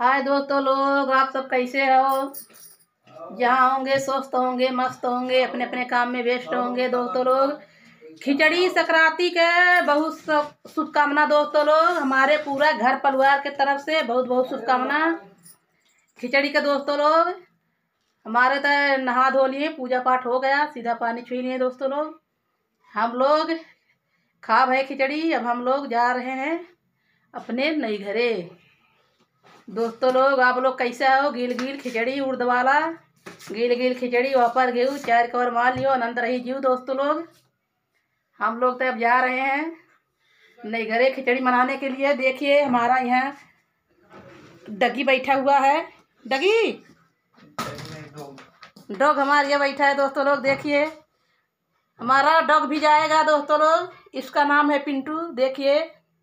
हाय दोस्तों लोग, आप सब कैसे हो? जहाँ होंगे स्वस्थ होंगे, मस्त होंगे, अपने अपने काम में व्यस्त होंगे। दोस्तों लोग, खिचड़ी संक्रांति के बहुत सब शुभकामना। दोस्तों लोग, हमारे पूरा घर परिवार के तरफ से बहुत बहुत शुभकामना खिचड़ी के। दोस्तों लोग, हमारे तो नहा धो लिए, पूजा पाठ हो गया, सीधा पानी छू लिए। दोस्तों लोग, हम लोग खा भय खिचड़ी, अब हम लोग जा रहे हैं अपने नई घरे। दोस्तों लोग, आप लोग कैसे हो? गिल गिल खिचड़ी उर्द वाला, गिल गिल खिचड़ी वापर गेहूँ 4 कवर मार लियो, अनंत रही जीव। दोस्तों लोग, हम लोग तो अब जा रहे हैं नई घरे खिचड़ी मनाने के लिए। देखिए, हमारा यहाँ डगी बैठा हुआ है। डगी डॉग हमारे यहाँ बैठा है। दोस्तों लोग, देखिए, हमारा डॉग भी जाएगा। दोस्तों लोग, इसका नाम है पिंटू। देखिए,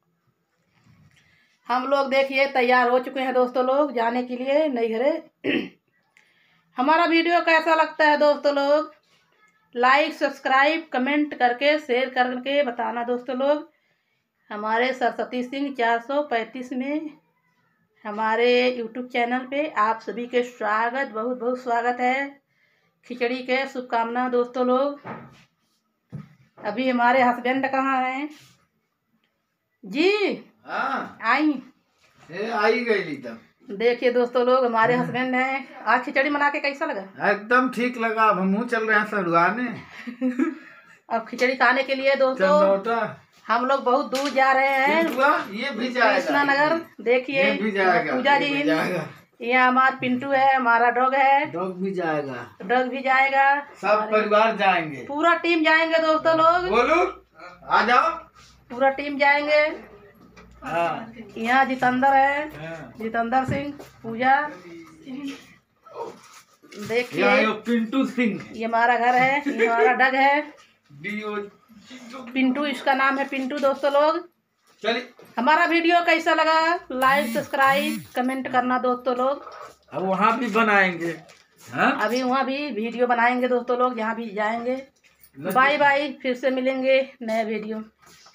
हम लोग देखिए तैयार हो चुके हैं दोस्तों लोग जाने के लिए नई घरे। हमारा वीडियो कैसा लगता है दोस्तों लोग? लाइक, सब्सक्राइब, कमेंट करके, शेयर करके बताना। दोस्तों लोग, हमारे सरस्वती सिंह 435 में हमारे यूट्यूब चैनल पे आप सभी के स्वागत, बहुत बहुत स्वागत है। खिचड़ी के शुभकामना। दोस्तों लोग, अभी हमारे हस्बैंड कहाँ हैं जी? आई गई तब। देखिए दोस्तों लोग, हमारे हस्बैंड हैं। आज खिचड़ी मना के कैसा लगा? एकदम ठीक लगा। अब हम चल रहे हैं सरुआने। अब खिचड़ी खाने के लिए दोस्तों हम लोग बहुत दूर जा रहे हैं। ये भी जाएगा कृष्णा नगर। देखिए, पूजा जी, ये हमारा पिंटू है, हमारा डॉग है। डॉग भी जाएगा। डॉग भी जाएगा, सब परिवार जाएंगे, पूरा टीम जाएंगे। दोस्तों लोग, बोलो आ जाओ, पूरा टीम जाएंगे। हाँ। यहाँ जितेंद्र है, जितेंद्र सिंह, पूजा। देखिए, पिंटू सिंह, ये हमारा घर है, ये हमारा डग है पिंटू, इसका नाम है पिंटू। दोस्तों लोग, चलिए, हमारा वीडियो कैसा लगा? लाइक, सब्सक्राइब, कमेंट करना। दोस्तों लोग, अब वहाँ भी बनाएंगे। हाँ? अभी वहाँ भी वीडियो बनाएंगे। दोस्तों लोग, यहाँ भी जाएंगे। बाय बाय, फिर से मिलेंगे नए वीडियो।